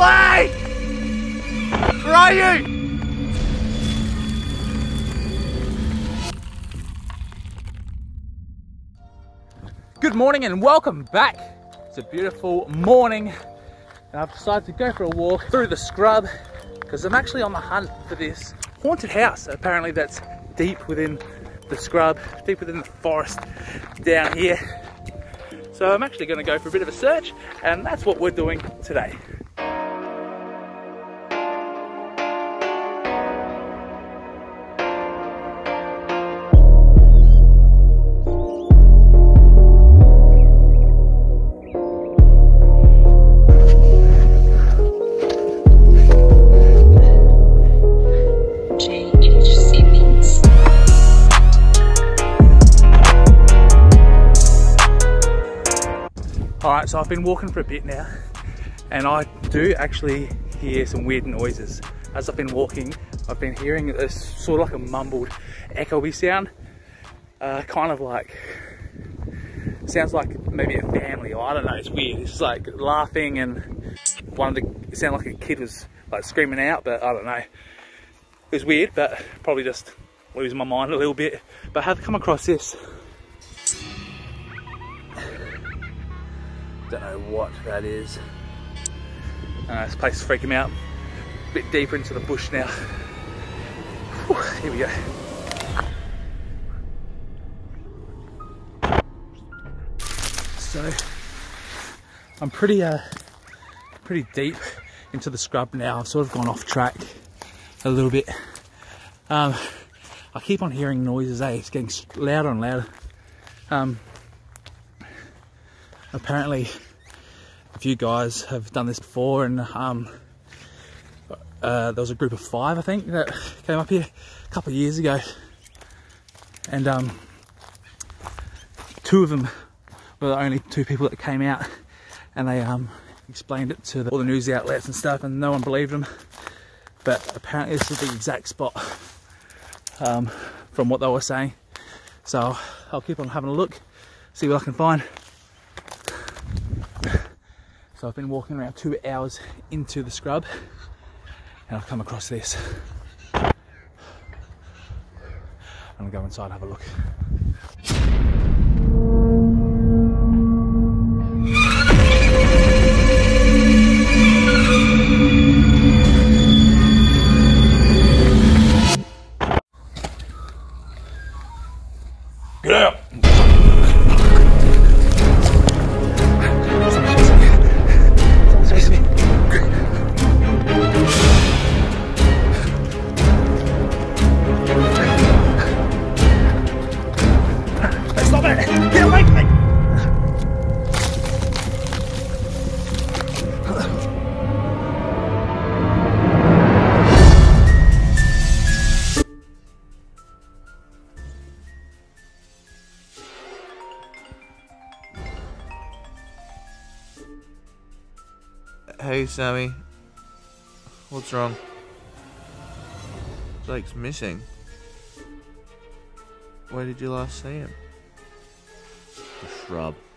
Blake! Where are you? Good morning and welcome back. It's a beautiful morning and I've decided to go for a walk through the scrub because I'm actually on the hunt for this haunted house apparently that's deep within the scrub, deep within the forest down here. So I'm actually going to go for a bit of a search and that's what we're doing today. Alright, so I've been walking for a bit now and I do actually hear some weird noises. As I've been walking, I've been hearing this sort of like a mumbled echoey sound. Kind of like, sounds like maybe a family, or I don't know, it's weird. It's like laughing and it sounded like a kid was like screaming out, but I don't know. It was weird, but probably just losing my mind a little bit. But I have come across this. Don't know what that is. This place is freaking me out. A bit deeper into the bush now. Whew, here we go. So I'm pretty deep into the scrub now. I've sort of gone off track a little bit. I keep on hearing noises. It's getting louder and louder. Apparently a few guys have done this before and there was a group of 5 I think that came up here a couple of years ago and 2 of them were the only 2 people that came out and they explained it to all the news outlets and stuff and no one believed them, but apparently this is the exact spot from what they were saying. So I'll keep on having a look, see what I can find. So I've been walking around 2 hours into the scrub and I've come across this. I'm gonna go inside and have a look. Get out! Hey Sammy, what's wrong? Jake's missing. Where did you last see him? The shrub.